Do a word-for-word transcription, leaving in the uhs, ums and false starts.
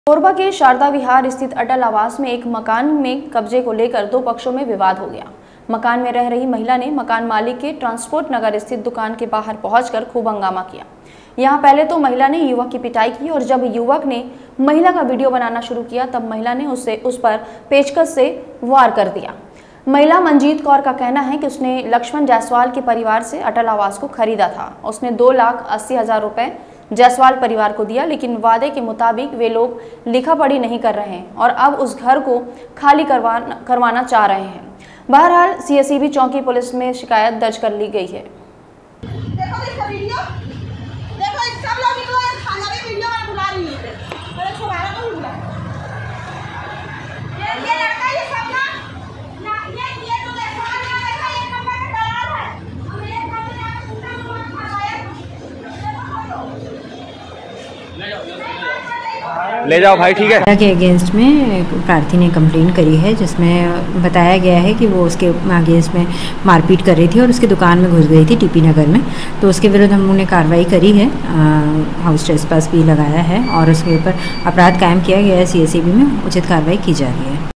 कोरबा के शारदा विहार स्थित अटल आवास में एक मकान में कब्जे को लेकर दो पक्षों में विवाद हो गया। मकान में रह रही महिला ने मकान मालिक के ट्रांसपोर्ट नगर स्थित दुकान के बाहर पहुंचकर खूब हंगामा किया। यहां पहले तो महिला ने युवक की पिटाई की और जब युवक ने महिला का वीडियो बनाना शुरू किया तब महिला ने उससे उस पर पेचकस से वार कर दिया। महिला मंजीत कौर का कहना है कि उसने लक्ष्मण जायसवाल के परिवार से अटल आवास को खरीदा था। उसने दो लाख अस्सी हजार रुपए जायसवाल परिवार को दिया, लेकिन वादे के मुताबिक वे लोग लिखा पढ़ी नहीं कर रहे हैं और अब उस घर को खाली करवा करवाना चाह रहे हैं। बहरहाल सीएसईबी चौकी पुलिस में शिकायत दर्ज कर ली गई है। देखो इसका वीडियो, देखो इस सब लोग इनको खाना भी वीडियो में बुला रही है। अरे छुड़ाना तो बुला। ये ये लड़का ये सब ना ना ये ये तो देखो ना देखो ये नंबर का दलाल है। हम ये खाते हैं पूरा पूरा खाया। ले जाओ भाई, ठीक है। के अगेंस्ट में प्रार्थी ने कंप्लेंट करी है जिसमें बताया गया है कि वो उसके अगेंस्ट में मारपीट कर रही थी और उसकी दुकान में घुस गई थी टीपी नगर में। तो उसके विरुद्ध हम लोगों ने कार्रवाई करी है, हाउस ट्रेसपास भी लगाया है और उसके ऊपर अपराध कायम किया गया है। सीएसईबी में उचित कार्रवाई की जा रही है।